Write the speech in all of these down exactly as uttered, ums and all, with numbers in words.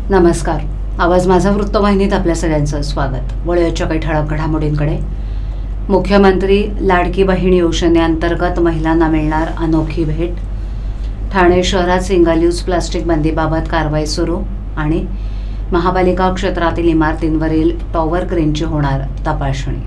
नमस्कार. आवाज माझा वृत्तवाहिनीत आपल्या सगळ्यांचं स्वागत. वळूयाच्या काही ठळक घडामोडींकडे. मुख्यमंत्री लाडकी बहीण योजनेअंतर्गत महिलांना मिळणार अनोखी भेट. ठाणे शहरात सिंगल यूज प्लास्टिक बंदीबाबत कारवाई सुरू. आणि महापालिका क्षेत्रातील इमारतींवरील टॉवर क्रेनची होणार तपासणी.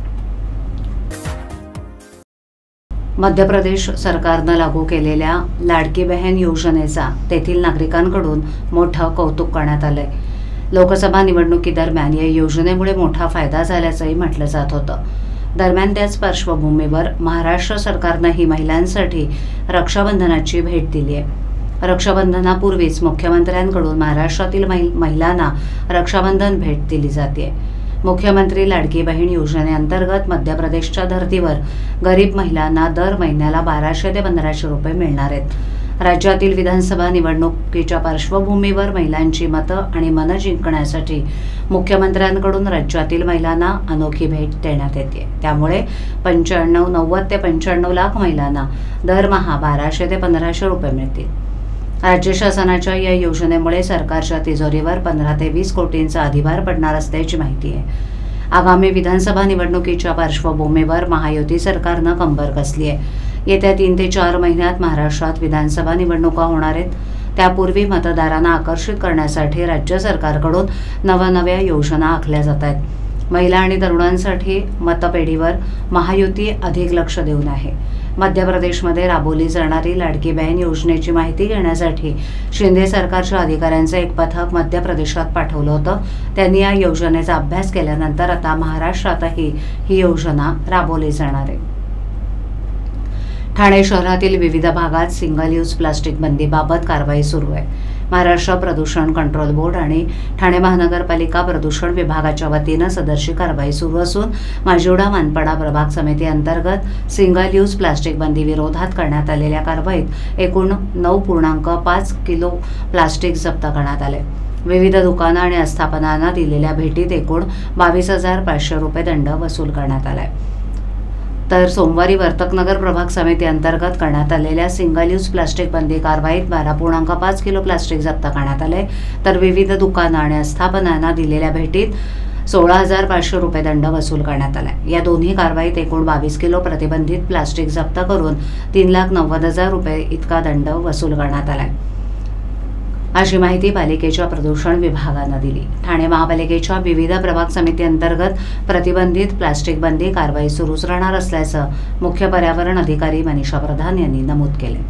मध्य प्रदेश सरकारनं लागू केलेल्या लाडकी बहीण योजनेचा तेथील नागरिकांकडून मोठं कौतुक करण्यात आलंय. लोकसभा निवडणुकीदरम्यान या योजनेमुळे मोठा फायदा झाल्याचंही म्हटलं जात होतं. दरम्यान त्याच पार्श्वभूमीवर महाराष्ट्र सरकारनंही महिलांसाठी रक्षाबंधनाची भेट दिली आहे. रक्षाबंधनापूर्वीच मुख्यमंत्र्यांकडून महाराष्ट्रातील महिलांना रक्षाबंधन भेट दिली जाते. मुख्यमंत्री लाडकी बहीण योजनेअंतर्गत मध्य प्रदेशच्या धर्तीवर गरीब महिलांना दर महिन्याला बाराशे ते पंधराशे रुपये मिळणार आहेत. राज्यातील विधानसभा निवडणुकीच्या पार्श्वभूमीवर महिलांची मतं आणि मनं जिंकण्यासाठी मुख्यमंत्र्यांकडून राज्यातील महिलांना अनोखी भेट देण्यात येते. त्यामुळे पंच्याण्णव नव्वद ते पंच्याण्णव लाख महिलांना दरमहा बाराशे ते पंधराशे रुपये मिळतील. राज्य शासनाच्या या योजनेमुळे सरकारच्या तिजोरीवर पंधरा ते वीस कोटींचा अधिभार पडणार असल्याची माहिती आहे. आगामी विधानसभा निवडणुकीच्या पार्श्वभूमीवर महायुती सरकारनं कंबर कसली आहे. येत्या तीन ते चार महिन्यात महाराष्ट्रात विधानसभा निवडणुका होणार आहेत. त्यापूर्वी मतदारांना आकर्षित करण्यासाठी राज्य सरकारकडून नवनव्या योजना आखल्या जात आहेत. महिला आणि तरुणांसाठी मतपेढीवर महायुती अधिक लक्ष देऊन आहे. मध्य प्रदेशमध्ये राबवली जाणारी लाडकी बहीण योजनेची माहिती घेण्यासाठी शिंदे सरकारच्या अधिकाऱ्यांचं एक पथक मध्य प्रदेशात पाठवलं होतं. त्यांनी या योजनेचा अभ्यास केल्यानंतर आता महाराष्ट्रातही ही योजना राबवली जाणार आहे. ठाणे शहरातील विविध भागात सिंगल यूज प्लास्टिक बंदीबाबत कारवाई सुरू आहे. महाराष्ट्र प्रदूषण कंट्रोल बोर्ड आणि ठाणे महानगरपालिका प्रदूषण विभागाच्या वतीनं सदरची कारवाई सुरू असून माजिवडा मानपाडा प्रभाग समिती अंतर्गत सिंगल यूज प्लास्टिक बंदी विरोधात करण्यात आलेल्या कारवाईत एकूण नऊ पूर्णांक पाच किलो प्लास्टिक जप्त करण्यात आले. विविध दुकानं आणि आस्थापनांना दिलेल्या भेटीत एकूण बावीस हजार पाचशे रुपये दंड वसूल करण्यात आलाय. तर सोमवारी वर्तकनगर प्रभाग समिती अंतर्गत करण्यात आलेल्या सिंगल यूज प्लास्टिक बंदी कारवाईत बारा पूर्णांक पाच किलो प्लास्टिक जप्त करण्यात आले. तर विविध दुकानं आणि आस्थापनांना दिलेल्या भेटीत सोळा हजार पाचशे रुपये दंड वसूल करण्यात आला. या दोन्ही कारवाईत एकूण बावीस किलो प्रतिबंधित प्लास्टिक जप्त करून तीन लाख नव्वद हजार रुपये इतका दंड वसूल करण्यात आला, अशी माहिती पालिकेच्या प्रदूषण विभागानं दिली. ठाणे महापालिकेच्या विविध प्रभाग समिती अंतर्गत प्रतिबंधित प्लास्टिक बंदी कारवाई सुरूच राहणार असल्याचं मुख्य पर्यावरण अधिकारी मनीषा प्रधान यांनी नमूद केले.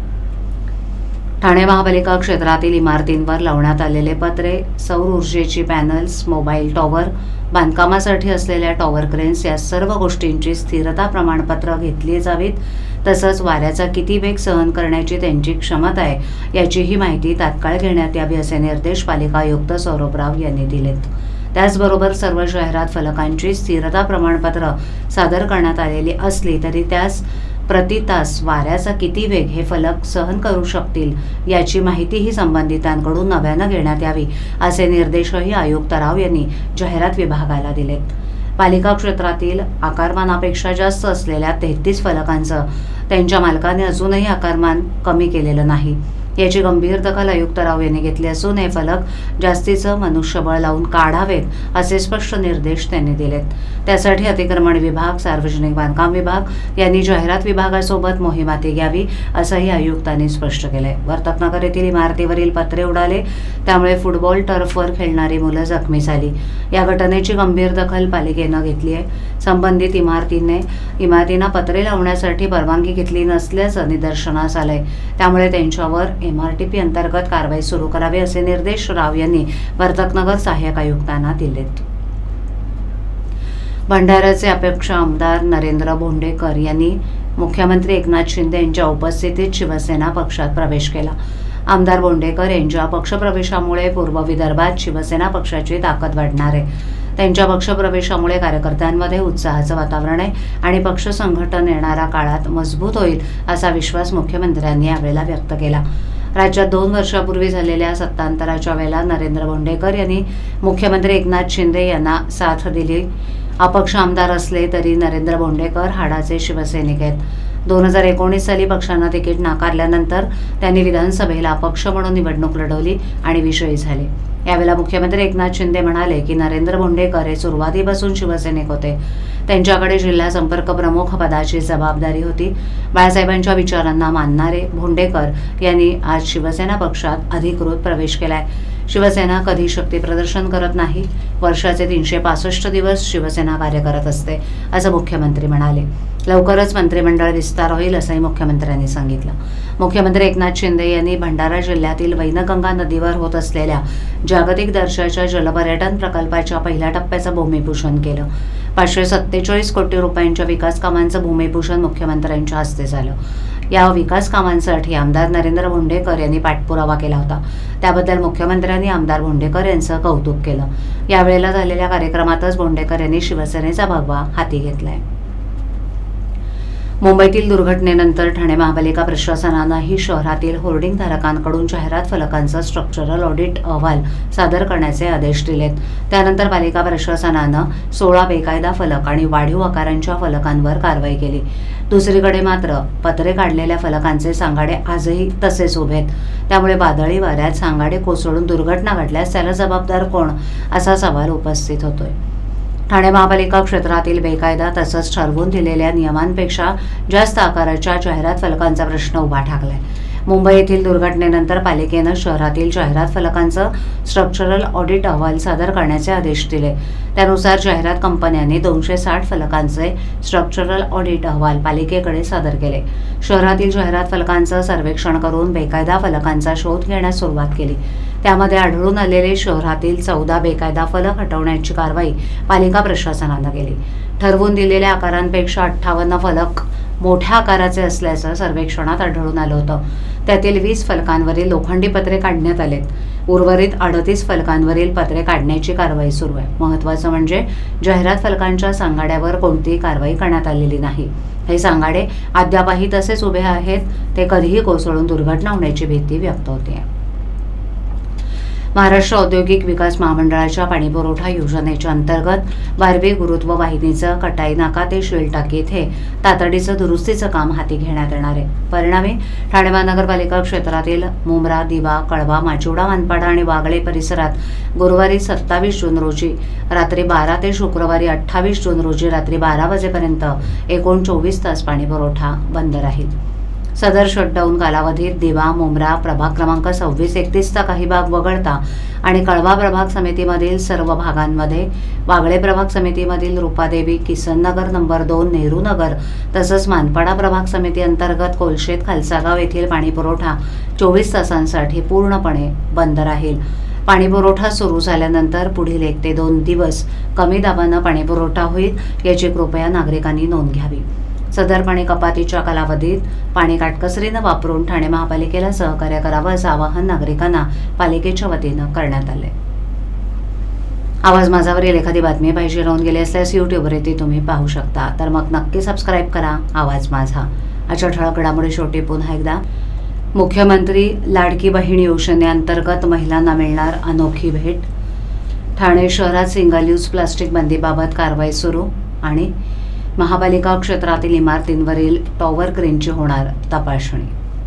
ठाणे महापालिका क्षेत्रातील इमारतींवर लावण्यात आलेले पत्रे, सौर ऊर्जेची पॅनल्स, मोबाईल टॉवर, बांधकामासाठी असलेल्या टॉवर क्रेन्स या सर्व गोष्टींची स्थिरता प्रमाणपत्र घेतली जावीत. तसंच वाऱ्याचा किती वेग सहन करण्याची त्यांची क्षमता आहे याचीही माहिती तात्काळ घेण्यात यावी असे निर्देश पालिका आयुक्त सौरभ राव यांनी दिलेत. त्याचबरोबर सर्व जाहिरात फलकांची स्थिरता प्रमाणपत्र सादर करण्यात आलेली असली तरी त्यास प्रति तास वाऱ्याचा किती वेग हे फलक सहन करू शकतील याची माहितीही संबंधितांकडून नव्यानं घेण्यात यावी असे निर्देशही आयुक्त राव यांनी जाहिरात विभागाला दिलेत. पालिका क्षेत्रातील आकारमानापेक्षा जास्त असलेल्या तेहतीस फलकांचं त्यांच्या मालकाने अजूनही आकारमान कमी केलेलं नाही याची गंभीर दखल आयुक्त राव यांनी घेतली असून हे फलक जास्तीचं मनुष्यबळ लावून काढावेत असे स्पष्ट निर्देश त्यांनी दिलेत. त्यासाठी अतिक्रमण विभाग, सार्वजनिक बांधकाम विभाग यांनी जाहिरात विभागासोबत मोहीम हाती घ्यावी असंही आयुक्तांनी स्पष्ट केलंय. वर्तकनगर येथील इमारतीवरील पत्रे उडाले, त्यामुळे फुटबॉल टर्फवर खेळणारी मुलं जखमी झाली. या घटनेची गंभीर दखल पालिकेनं घेतली आहे. संबंधित इमारतीने इमारतींना पत्रे लावण्यासाठी परवानगी घेतली नसल्याचं निदर्शनास आलंय. त्यामुळे त्यांच्यावर एम आर टी पी अंतर्गत कारवाई सुरू करावी असे निर्देश राव यांनी वर्तकनगर सहाय्यक आयुक्तांना दिलेत. भंडाऱ्याचे अपेक्ष आमदार नरेंद्र भोंडेकर यांनी मुख्यमंत्री एकनाथ शिंदे यांच्या उपस्थितीत शिवसेना पक्षात प्रवेश केला. आमदार भोंडेकर यांच्या पक्षप्रवेशामुळे पूर्व विदर्भात शिवसेना पक्षाची ताकद वाढणार आहे. त्यांच्या पक्षप्रवेशामुळे कार्यकर्त्यांमध्ये उत्साहाचं वातावरण आहे आणि पक्ष संघटन येणाऱ्या काळात मजबूत होईल असा विश्वास मुख्यमंत्र्यांनी यावेळेला व्यक्त केला. राज्यात दोन वर्षापूर्वी झालेल्या सत्तांतराच्या वेळेला नरेंद्र भोंडेकर यांनी मुख्यमंत्री एकनाथ शिंदे यांना साथ दिली. अपक्ष आमदार असले तरी नरेंद्र भोंडेकर हाडाचे शिवसैनिक आहेत. दोन हजार एकोणीस साली पक्षानं तिकीट नाकारल्यानंतर त्यांनी विधानसभेला अपक्ष म्हणून निवडणूक लढवली आणि विजयी झाले. यावेळेला मुख्यमंत्री एकनाथ शिंदे म्हणाले की नरेंद्र भोंडेकर हे सुरुवातीपासून शिवसैनिक होते. त्यांच्याकडे जिल्हा संपर्क प्रमुख पदाची जबाबदारी होती. बाळासाहेबांच्या विचारांना मानणारे भोंडेकर यांनी आज शिवसेना पक्षात अधिकृत प्रवेश केलाय. शिवसेना कधी शक्ती प्रदर्शन करत नाही. वर्षाचे तीनशे पासष्ट दिवस शिवसेना कार्य करत असते, असं मुख्यमंत्री म्हणाले. लवकरच मंत्रिमंडळ विस्तार होईल असंही मुख्यमंत्र्यांनी सांगितलं. मुख्यमंत्री एकनाथ शिंदे यांनी भंडारा जिल्ह्यातील वैनगंगा नदीवर होत असलेल्या जागतिक दर्जाच्या जलपर्यटन प्रकल्पाच्या पहिल्या टप्प्याचं भूमिपूजन केलं. पाचशे सत्तेचाळीस कोटी रुपयांच्या विकास कामांचं भूमिपूजन मुख्यमंत्र्यांच्या हस्ते झालं. या विकास कामांसाठी आमदार नरेंद्र भोंडेकर यांनी पाठपुरावा केला होता. त्याबद्दल मुख्यमंत्र्यांनी आमदार भोंडेकर यांचं कौतुक केलं. यावेळेला झालेल्या कार्यक्रमातच भोंडेकर यांनी शिवसेनेचा भगवा हाती घेतलाय. मुंबईतील दुर्घटनेनंतर ठाणे महापालिका प्रशासनानंही शहरातील होर्डिंगधारकांकडून जाहिरात फलकांचा स्ट्रक्चरल ऑडिट अहवाल सादर करण्याचे आदेश दिलेत. त्यानंतर पालिका प्रशासनानं सोळा बेकायदा फलक आणि वाढीव आकारांच्या फलकांवर कारवाई केली. दुसरीकडे मात्र पत्रे काढलेल्या फलकांचे सांगाडे आजही तसेच उभे आहेत. त्यामुळे वादळी वाऱ्यात सांगाडे कोसळून दुर्घटना घडल्यास त्याला जबाबदार कोण, असा सवाल उपस्थित होतोय. ठाणे महापालिका क्षेत्रातील बेकायदा तसंच ठरवून दिलेल्या नियमांपेक्षा जास्त आकाराच्या जाहिरात फलकांचा प्रश्न उभा ठाकलाय. मुंबई येथील दुर्घटनेनंतर पालिकेनं शहरातील जाहिरात फलकांचं स्ट्रक्चरल ऑडिट अहवाल सादर करण्याचे आदेश दिले. त्यानुसार जाहिरात कंपन्यांनी दोनशे साठ फलकांचे स्ट्रक्चरल ऑडिट अहवाल पालिकेकडे सादर केले. शहरातील जाहिरात फलकांचं सर्वेक्षण करून बेकायदा फलकांचा शोध घेण्यास सुरुवात केली. त्यामध्ये आढळून आलेले शहरातील चौदा बेकायदा फलक हटवण्याची कारवाई पालिका प्रशासनानं केली. ठरवून दिलेल्या आकारांपेक्षा अठ्ठावन्न फलक मोठ्या आकाराचे असल्याचं सर्वेक्षणात आढळून आलं होतं. त्यातील वीस फलकांवरील लोखंडी पत्रे काढण्यात आलेत. उर्वरित अडतीस फलकांवरील पत्रे काढण्याची कारवाई सुरू आहे. महत्त्वाचं म्हणजे जाहिरात फलकांच्या सांगाड्यावर कोणतीही कारवाई करण्यात आलेली नाही. हे सांगाडे अद्यापही तसेच उभे आहेत. ते कधीही कोसळून दुर्घटना होण्याची भीती व्यक्त होते. महाराष्ट्र औद्योगिक विकास महामंडळाच्या पाणीपुरवठा योजनेच्या अंतर्गत बारवी गुरुत्व वाहिनीचं कटाई नाका ते शिलटाकी येथे तातडीचं दुरुस्तीचं काम हाती घेण्यात येणार आहे. परिणामी ठाणे महानगरपालिका क्षेत्रातील मुंब्रा, दिवा, कळवा, माचोडा, मानपाडा आणि वागळे परिसरात गुरुवारी सत्तावीस जून रोजी रात्री बारा ते शुक्रवारी अठ्ठावीस जून रोजी रात्री बारा वाजेपर्यंत एकूण चोवीस तास पाणीपुरवठा बंद राहील. सदर शटडाऊन कालावधीत दिवा, मुंब्रा प्रभाग क्रमांक सव्वीस एकतीसचा काही भाग वगळता आणि कळवा प्रभाग समितीमधील सर्व भागांमध्ये, वागळे प्रभाग समितीमधील रूपादेवी, किसननगर नंबर दोन, नेहरू नगर तसंच मानपाडा प्रभाग समिती अंतर्गत कोलशेत, खालसागाव येथील पाणीपुरवठा चोवीस तासांसाठी पूर्णपणे बंद राहील. पाणीपुरवठा सुरू झाल्यानंतर पुढील एक ते दोन दिवस कमी दाबानं पाणीपुरवठा होईल, याची कृपया नागरिकांनी नोंद घ्यावी. सदर पाणी कपातीच्या कालावधीत पाणी काटकसरीनं वापरून ठाणे महापालिकेला सहकार्य करावं असं आवाहन नागरिकांना पालिकेच्या वतीनं करण्यात आले. आवाज माझावरील एखादी बातमी पाहिजे राहून गेली असल्यास यूट्यूबवर ती तुम्ही पाहू शकता. तर मग नक्की सबस्क्राईब करा आवाज माझा. अशा ठळक घडामोडी शेवटी पुन्हा एकदा. मुख्यमंत्री लाडकी बहीण योजनेअंतर्गत महिलांना मिळणार अनोखी भेट. ठाणे शहरात सिंगल यूज प्लास्टिक बंदीबाबत कारवाई सुरू. आणि महापालिका क्षेत्रातील इमारतींवरील टॉवर क्रेनची होणार तपासणी.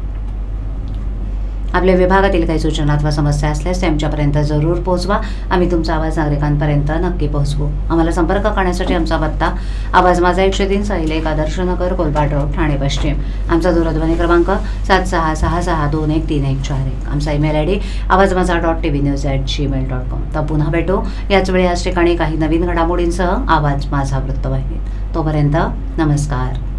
आपल्या विभागातील काही सूचना अथवा समस्या असल्यास ते आमच्यापर्यंत जरूर पोहोचवा. आम्ही तुमचा आवाज नागरिकांपर्यंत नक्की पोहोचवू. आम्हाला संपर्क करण्यासाठी आमचा पत्ता आवाज माझा एकशे तीन साईल एक आदर्शनगर, कोलपाट रोड, ठाणे पश्चिम. आमचा दूरध्वनी क्रमांक सात सहा सहा सहा दोन एक तीन एक चार एक. आमचा email I D Awaz Majha dot T V news at Gmail dot com. तर पुन्हा भेटू याच वेळी याच ठिकाणी काही नवीन घडामोडींसह आवाज माझा वृत्तवाहिनीत. तोपर्यंत नमस्कार.